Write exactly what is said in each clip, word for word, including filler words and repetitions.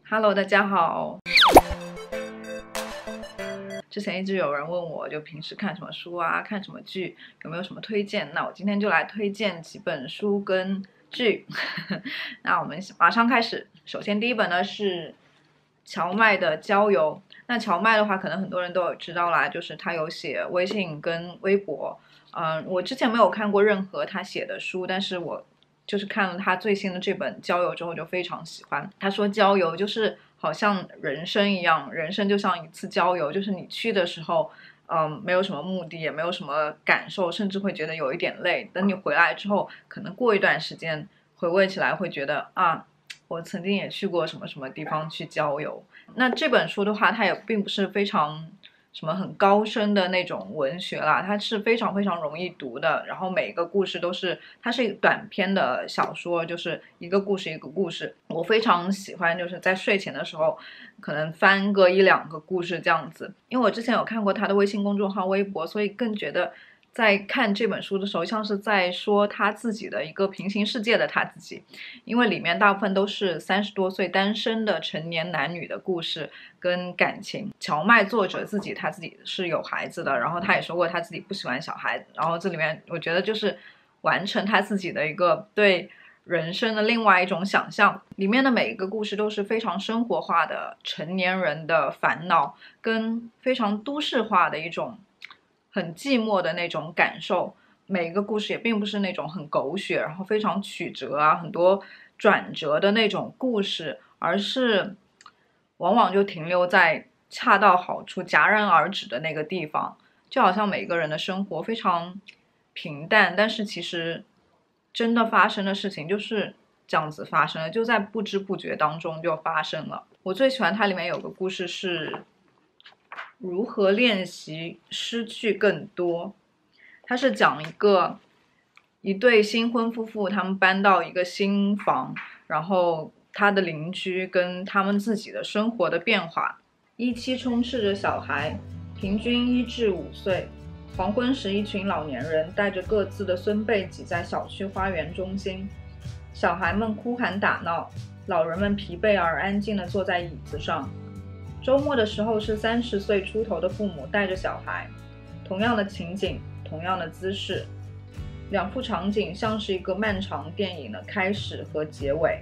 Hello，大家好。之前一直有人问我，就平时看什么书啊，看什么剧，有没有什么推荐？那我今天就来推荐几本书跟剧。那我们马上开始。首先第一本呢是荞麦的郊游。那荞麦的话，可能很多人都有知道啦，就是他有写微信跟微博。嗯、呃，我之前没有看过任何他写的书，但是我就是看了他最新的这本郊游之后就非常喜欢。他说郊游就是好像人生一样，人生就像一次郊游，就是你去的时候嗯，没有什么目的，也没有什么感受，甚至会觉得有一点累。等你回来之后，可能过一段时间回味起来会觉得啊，我曾经也去过什么什么地方去郊游。那这本书的话，它也并不是非常什么很高深的那种文学啦，它是非常非常容易读的。然后每一个故事都是，它是一个短篇的小说，就是一个故事一个故事。我非常喜欢，就是在睡前的时候，可能翻个一两个故事这样子。因为我之前有看过他的微信公众号、微博，所以更觉得在看这本书的时候，像是在说他自己的一个平行世界的他自己。因为里面大部分都是三十多岁单身的成年男女的故事跟感情。荞麦作者自己他自己是有孩子的，然后他也说过他自己不喜欢小孩子，然后这里面我觉得就是完成他自己的一个对人生的另外一种想象。里面的每一个故事都是非常生活化的成年人的烦恼，跟非常都市化的一种很寂寞的那种感受。每一个故事也并不是那种很狗血，然后非常曲折啊，很多转折的那种故事，而是往往就停留在恰到好处、戛然而止的那个地方。就好像每个人的生活非常平淡，但是其实真的发生的事情就是这样子发生了，就在不知不觉当中就发生了。我最喜欢它里面有个故事是如何练习失去更多。它是讲一个一对新婚夫妇，他们搬到一个新房，然后他的邻居跟他们自己的生活的变化。一期充斥着小孩，平均一至五岁。黄昏时，一群老年人带着各自的孙辈挤在小区花园中心，小孩们哭喊打闹，老人们疲惫而安静地坐在椅子上。周末的时候是三十岁出头的父母带着小孩，同样的情景，同样的姿势，两幅场景像是一个漫长电影的开始和结尾。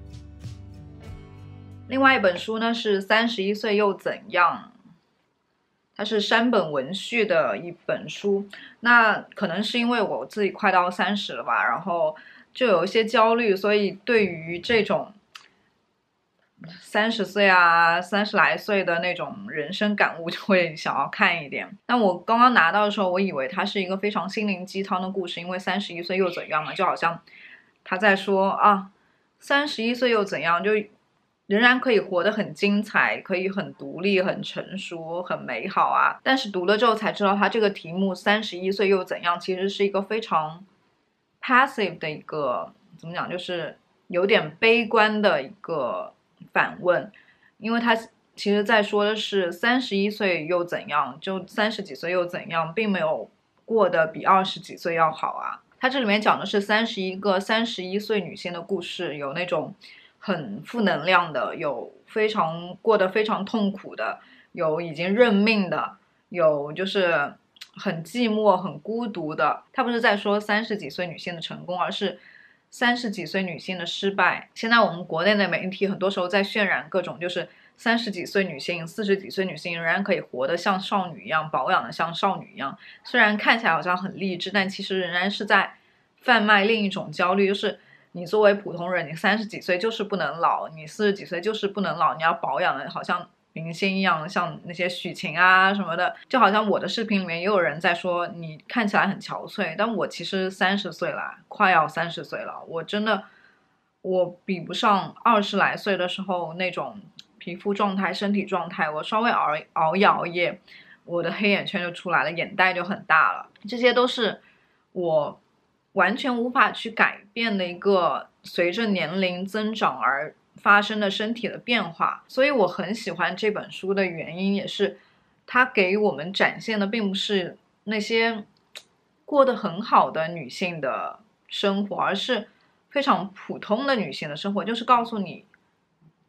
另外一本书呢是三十一岁又怎样，它是山本文绪的一本书。那可能是因为我自己快到三十了吧，然后就有一些焦虑，所以对于这种三十岁啊三十来岁的那种人生感悟就会想要看一点。但我刚刚拿到的时候，我以为它是一个非常心灵鸡汤的故事，因为三十一岁又怎样嘛，就好像他在说啊，三十一岁又怎样，就仍然可以活得很精彩，可以很独立、很成熟、很美好啊。但是读了之后才知道，他这个题目三十一岁又怎样，其实是一个非常 passive 的一个，怎么讲，就是有点悲观的一个反问。因为他其实在说的是三十一岁又怎样，就三十几岁又怎样，并没有过得比二十几岁要好啊。他这里面讲的是三十一个三十一岁女性的故事，有那种很负能量的，有非常过得非常痛苦的，有已经认命的，有就是很寂寞很孤独的。他不是在说三十几岁女性的成功，而是三十几岁女性的失败。现在我们国内的媒体很多时候在渲染各种就是三十几岁女性、四十几岁女性仍然可以活得像少女一样，保养的像少女一样。虽然看起来好像很励志，但其实仍然是在贩卖另一种焦虑，就是你作为普通人，你三十几岁就是不能老，你四十几岁就是不能老，你要保养的好像明星一样，像那些许晴啊什么的。就好像我的视频里面也有人在说你看起来很憔悴，但我其实三十岁了，快要三十岁了，我真的我比不上二十来岁的时候那种皮肤状态、身体状态。我稍微熬熬一熬夜，我的黑眼圈就出来了，眼袋就很大了。这些都是我完全无法去改变的一个随着年龄增长而发生的身体的变化。所以我很喜欢这本书的原因也是它给我们展现的并不是那些过得很好的女性的生活，而是非常普通的女性的生活，就是告诉你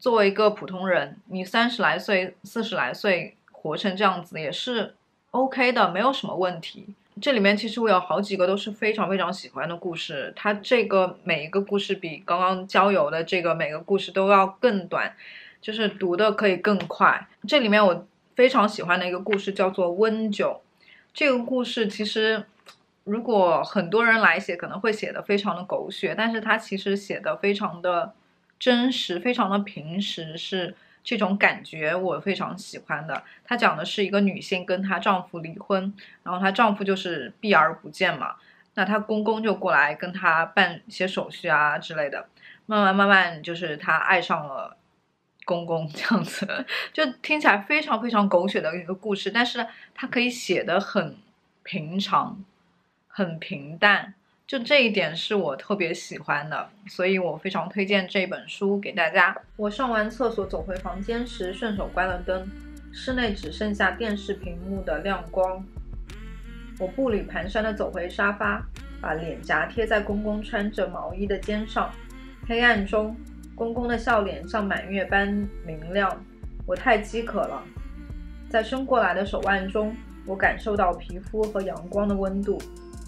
作为一个普通人，你三十来岁、四十来岁活成这样子也是 OK 的，没有什么问题。这里面其实我有好几个都是非常非常喜欢的故事，它这个每一个故事比刚刚郊游的这个每个故事都要更短，就是读的可以更快。这里面我非常喜欢的一个故事叫做温酒，这个故事其实如果很多人来写可能会写的非常的狗血，但是它其实写的非常的真实，非常的平实，是这种感觉我非常喜欢的。她讲的是一个女性跟她丈夫离婚，然后她丈夫就是避而不见嘛，那她公公就过来跟她办一些手续啊之类的，慢慢慢慢就是她爱上了公公这样子，就听起来非常非常狗血的一个故事，但是它可以写得很平常很平淡，就这一点是我特别喜欢的，所以我非常推荐这本书给大家。我上完厕所走回房间时顺手关了灯，室内只剩下电视屏幕的亮光。我步履蹒跚地走回沙发，把脸颊贴在公公穿着毛衣的肩上。黑暗中，公公的笑脸像满月般明亮。我太饥渴了，在伸过来的手腕中，我感受到皮肤和阳光的温度。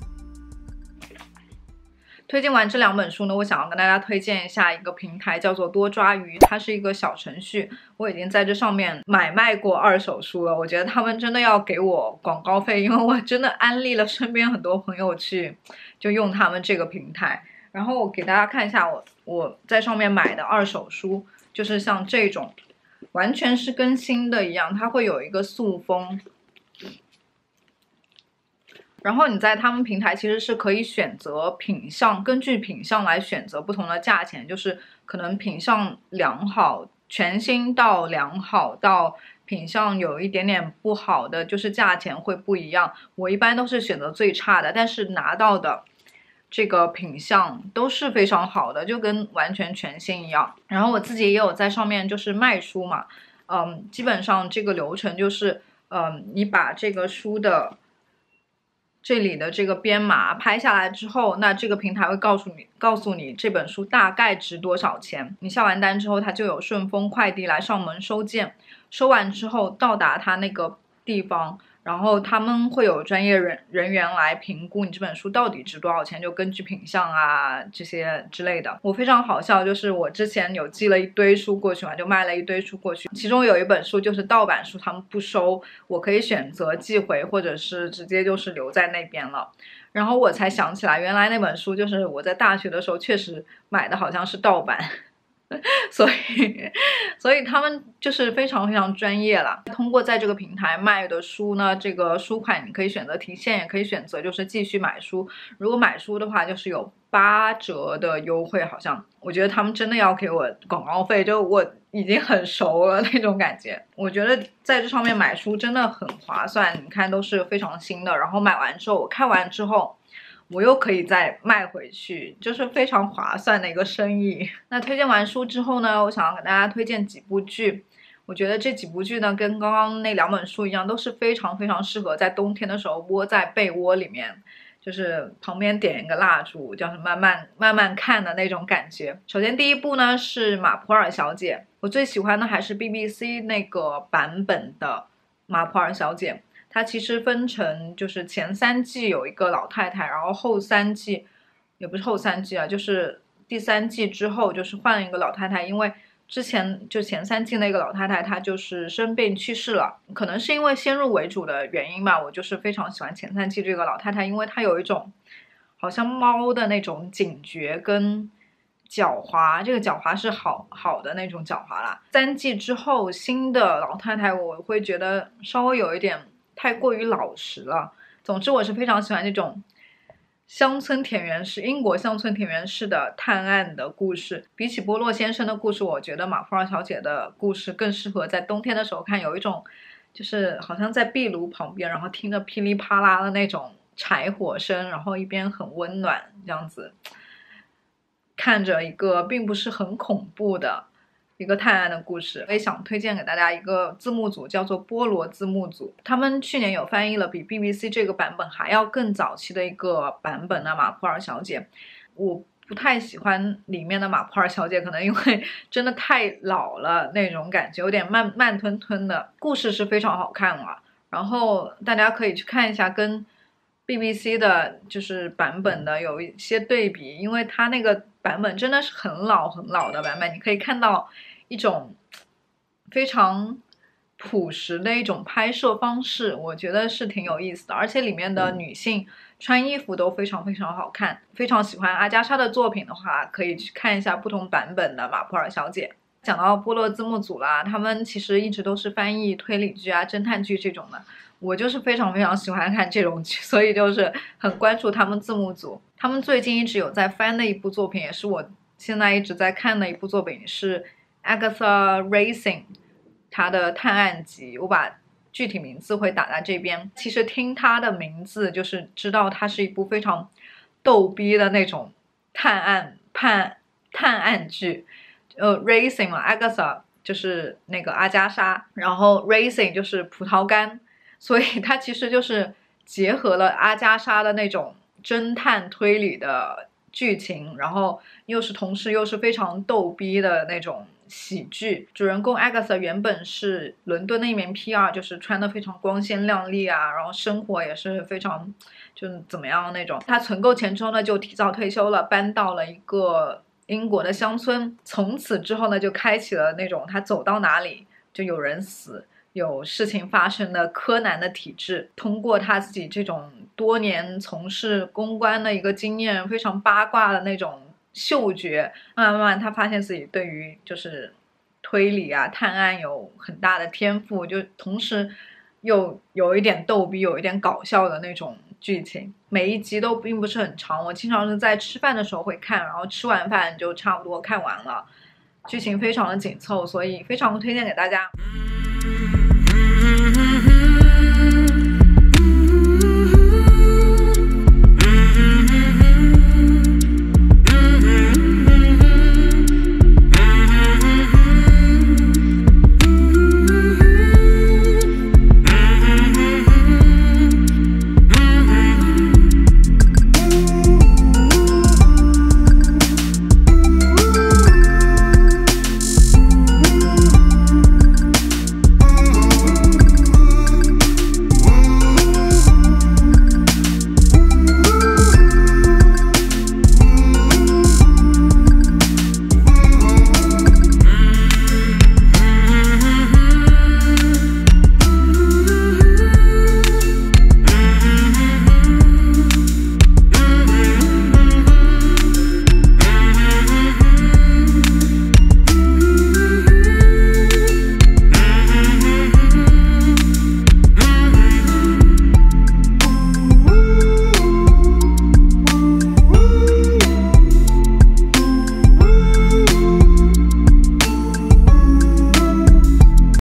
推荐完这两本书呢，我想要跟大家推荐一下一个平台，叫做多抓鱼，它是一个小程序，我已经在这上面买卖过二手书了。我觉得他们真的要给我广告费，因为我真的安利了身边很多朋友去就用他们这个平台。然后我给大家看一下我我在上面买的二手书，就是像这种完全是跟新的一样，它会有一个塑封，然后你在他们平台其实是可以选择品相，根据品相来选择不同的价钱，就是可能品相良好，全新到良好到品相有一点点不好的，就是价钱会不一样。我一般都是选择最差的，但是拿到的这个品相都是非常好的，就跟完全全新一样。然后我自己也有在上面就是卖书嘛，嗯，基本上这个流程就是，嗯，你把这个书的这里的这个编码拍下来之后，那这个平台会告诉你，告诉你这本书大概值多少钱。你下完单之后，它就有顺丰快递来上门收件，收完之后到达它那个地方，然后他们会有专业人人员来评估你这本书到底值多少钱，就根据品相啊这些之类的。我非常好笑，就是我之前有寄了一堆书过去嘛，就卖了一堆书过去，其中有一本书就是盗版书，他们不收，我可以选择寄回，或者是直接就是留在那边了。然后我才想起来，原来那本书就是我在大学的时候确实买的好像是盗版。所以所以他们就是非常非常专业了。通过在这个平台卖的书呢，这个书款你可以选择提现，也可以选择就是继续买书。如果买书的话就是有八折的优惠，好像我觉得他们真的要给我广告费，就我已经很熟了那种感觉。我觉得在这上面买书真的很划算，你看都是非常新的，然后买完之后我看完之后我又可以再卖回去，就是非常划算的一个生意。那推荐完书之后呢，我想要给大家推荐几部剧。我觉得这几部剧呢，跟刚刚那两本书一样，都是非常非常适合在冬天的时候窝在被窝里面，就是旁边点一个蜡烛，就是慢慢慢慢看的那种感觉。首先第一部呢是马普尔小姐，我最喜欢的还是 B B C 那个版本的马普尔小姐。它其实分成就是前三季有一个老太太，然后后三季也不是后三季啊，就是第三季之后就是换了一个老太太，因为之前就前三季那个老太太她就是生病去世了，可能是因为先入为主的原因吧，我就是非常喜欢前三季这个老太太，因为她有一种好像猫的那种警觉跟狡猾，这个狡猾是好好的那种狡猾啦。三季之后新的老太太我会觉得稍微有一点太过于老实了。总之我是非常喜欢这种乡村田园式，英国乡村田园式的探案的故事。比起波洛先生的故事，我觉得马普尔小姐的故事更适合在冬天的时候看，有一种就是好像在壁炉旁边，然后听着噼里啪啦的那种柴火声，然后一边很温暖这样子，看着一个并不是很恐怖的一个探案的故事。我也想推荐给大家一个字幕组，叫做菠萝字幕组，他们去年有翻译了比 B B C 这个版本还要更早期的一个版本的马普尔小姐。我不太喜欢里面的马普尔小姐，可能因为真的太老了那种感觉，有点慢慢吞吞的。故事是非常好看了，然后大家可以去看一下跟 B B C 的就是版本的有一些对比，因为它那个版本真的是很老很老的版本，你可以看到一种非常朴实的一种拍摄方式，我觉得是挺有意思的，而且里面的女性穿衣服都非常非常好看。非常喜欢阿加莎的作品的话，可以去看一下不同版本的马普尔小姐。讲到波洛字幕组啦，他们其实一直都是翻译推理剧啊、侦探剧这种的，我就是非常非常喜欢看这种剧，所以就是很关注他们字幕组。他们最近一直有在翻的一部作品，也是我现在一直在看的一部作品，是 Agatha Racing 他的探案集，我把具体名字会打在这边。其实听他的名字就是知道它是一部非常逗逼的那种探案判探案剧。呃 Racing 嘛 Agatha 就是那个阿加莎，然后 Racing 就是葡萄干，所以它其实就是结合了阿加莎的那种侦探推理的剧情，然后又是同时又是非常逗逼的那种喜剧。主人公 Agatha 原本是伦敦的一名 P R， 就是穿得非常光鲜亮丽啊，然后生活也是非常就是怎么样那种。她存够钱之后呢，就提早退休了，搬到了一个英国的乡村。从此之后呢，就开启了那种她走到哪里就有人死有事情发生的柯南的体质。通过他自己这种多年从事公关的一个经验，非常八卦的那种嗅觉，慢慢慢慢他发现自己对于就是推理啊探案有很大的天赋，就同时又有一点逗逼有一点搞笑的那种剧情。每一集都并不是很长，我经常是在吃饭的时候会看，然后吃完饭就差不多看完了，剧情非常的紧凑，所以非常推荐给大家。